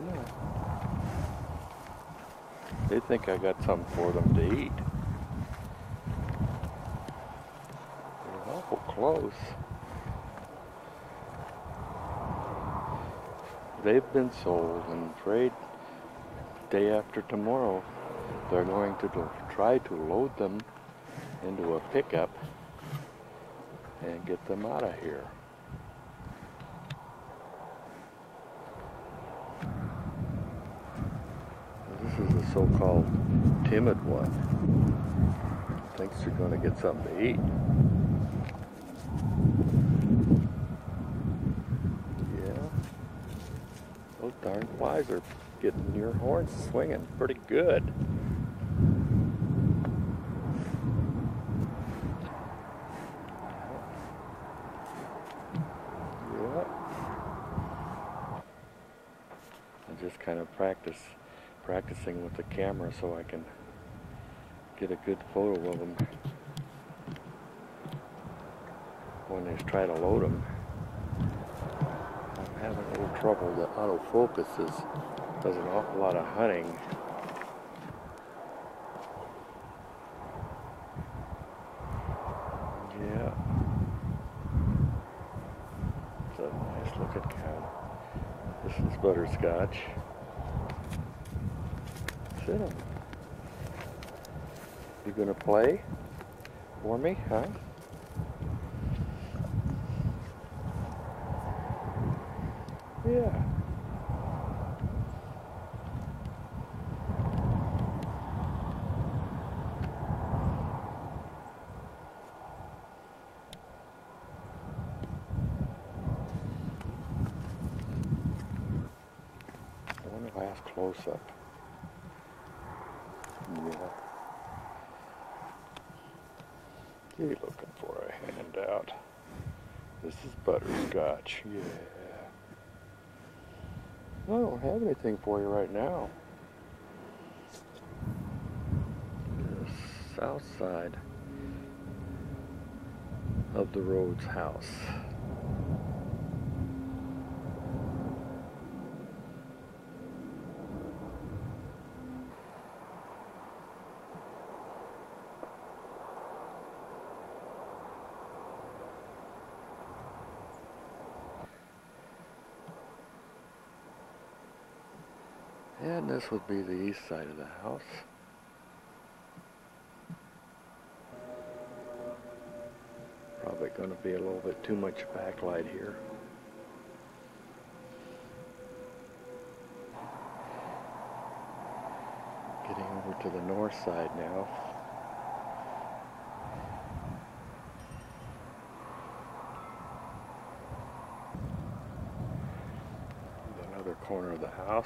No. They think I got something for them to eat. They're awful close. They've been sold, and afraid day after tomorrow they're going to try to load them into a pickup and get them out of here. This is the so-called timid one. Thinks you're going to get something to eat. Yeah. Those darn flies are getting your horns swinging pretty good. Yeah. I just kind of practicing with the camera so I can get a good photo of them when they try to load them. I'm having a little trouble. The autofocus does an awful lot of hunting. Yeah. It's a nice looking cow. This is butterscotch. Sit him. You gonna play for me, huh? Yeah. I wonder if I ask close up. Yeah. You looking for a handout? This is butterscotch. Yeah. I don't have anything for you right now. The south side of the Rhodes house. And this would be the east side of the house. Probably going to be a little bit too much backlight here. Getting over to the north side now. Another corner of the house.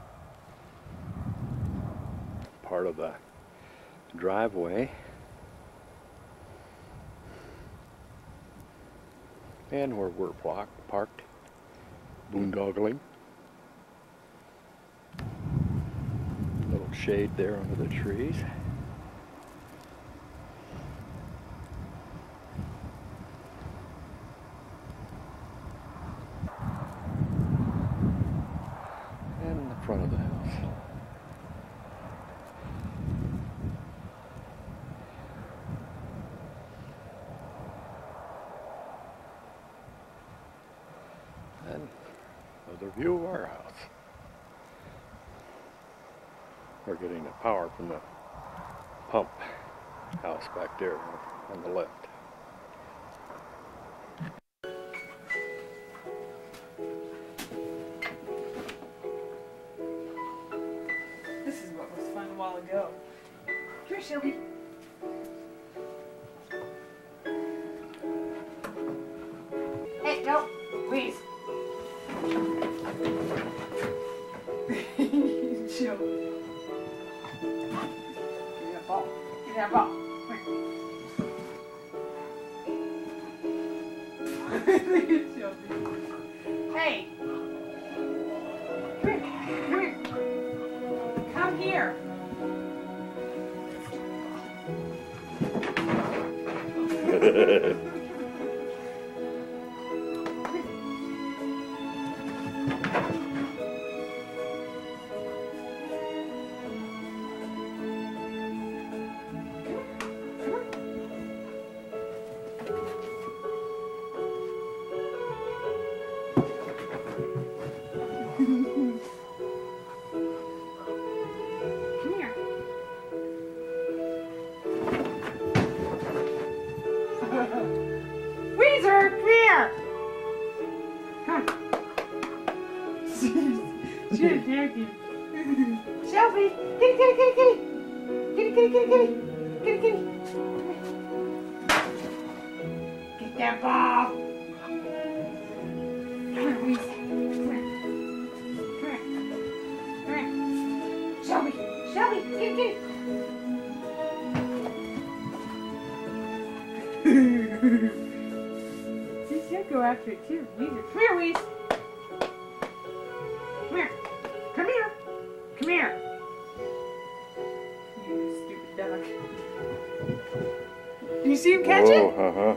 Part of the driveway. And where we're parked, boondoggling. Little shade there under the trees. And in the front of the house. And another view of our house. We're getting the power from the pump house back there on the left. This is what was fun a while ago. Come here, Shelby. Hey, no, please. Chill. Give me that ball. Give me that ball. Hey. Come here. She attacked you. Shelby! Kitty, kitty, kitty, kitty! Kitty, kitty, kitty, kitty! Kitty, kitty! Get that ball! Come here, Reese. Come here. Come here. Come here. Shelby! Shelby! Kitty, kitty! See, she'll go after it too. Come here, Reese! Come here! Come here! Come here! You stupid dog. Do you see him catch it? Uh-huh.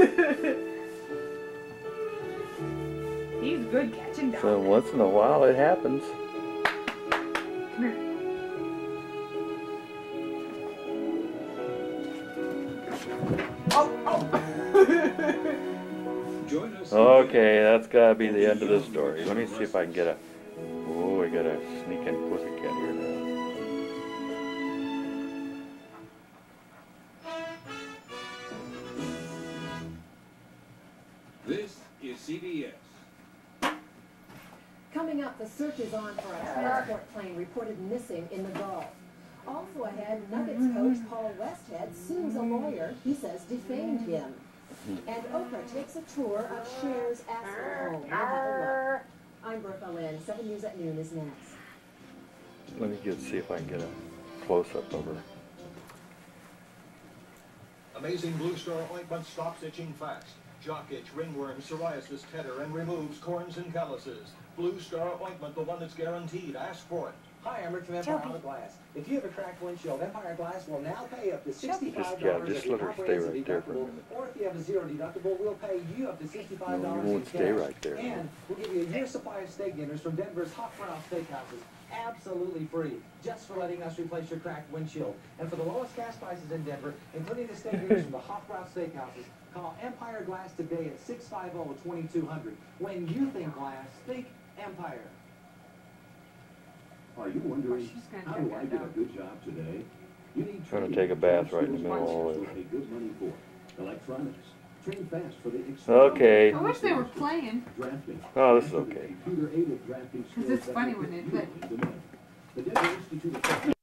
He's a good catching dog. So once in a while it happens. Come here. Oh, oh! Join us. Okay, that's gotta be the end of the story. Let me see if I can get a... Oh, I got a sneaking pussycat here now. This is CBS. Coming up, the search is on for a transport plane reported missing in the Gulf. Also ahead, Nuggets coach Paul Westhead sues a lawyer he says defamed him. And Oprah takes a tour of Cher's asshole home. We'll have a look. I'm Bertha Lynn. 7 News at Noon is next. Let me see if I can get a close-up of her. Amazing Blue Star ointment stops itching fast. Jock itch, ringworm, psoriasis, tetter, and removes corns and calluses. Blue Star ointment, the one that's guaranteed. Ask for it. Hi, I'm Rick from Empire Glass. If you have a cracked windshield, Empire Glass will now pay up to $65 Just let her stay right there for a minute. Or if you have a zero deductible, we'll pay you up to $65 No, you in won't cash. stay right there. And we'll give you a year's supply of steak dinners from Denver's Hot Brown Steakhouses, absolutely free, just for letting us replace your cracked windshield. And for the lowest gas prices in Denver, including the steak dinners from the Hot Brown Steakhouses, call Empire Glass today at 650-2200. When you think glass, think Empire. Are you wondering, She's gonna how check do I that get a out. good job today? You need Gonna training take a that bath job right in the schools middle of all will this. pay good money for. Electronics. Train fast for the Okay. I wish they were playing. drafting. Oh, this is okay. Computer-aided drafting skills it's that funny will when they put play. you in demand. The Denver Institute of